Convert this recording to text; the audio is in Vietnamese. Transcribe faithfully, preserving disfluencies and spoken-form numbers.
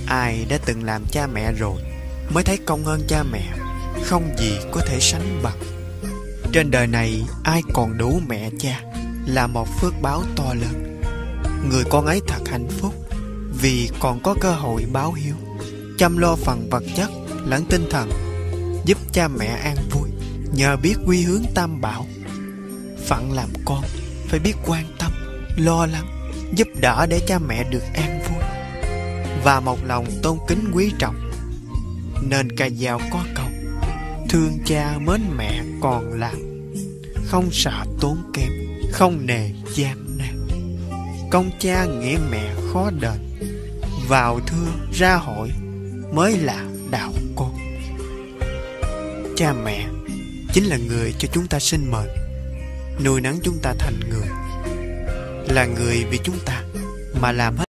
Ai đã từng làm cha mẹ rồi mới thấy công ơn cha mẹ không gì có thể sánh bằng. Trên đời này ai còn đủ mẹ cha là một phước báo to lớn. Người con ấy thật hạnh phúc vì còn có cơ hội báo hiếu, chăm lo phần vật chất lẫn tinh thần, giúp cha mẹ an vui nhờ biết quy hướng tam bảo. Phận làm con phải biết quan tâm, lo lắng, giúp đỡ để cha mẹ được an vui, và một lòng tôn kính quý trọng. Nên ca dao có câu: thương cha mến mẹ còn làm, không sợ tốn kém, không nề gian nan. Công cha nghĩa mẹ khó đền, vào thưa ra hỏi mới là đạo con. Cha mẹ chính là người cho chúng ta sinh mệnh, nuôi nấng chúng ta thành người, là người vì chúng ta mà làm hết